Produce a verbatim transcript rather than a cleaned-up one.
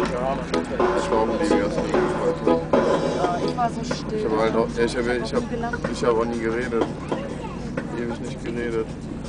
Ich war auch nie die erste, die gefragt hat. Ich war so still. Ich habe halt auch, ich habe ich hab, ich hab auch nie geredet. Ewig nicht geredet.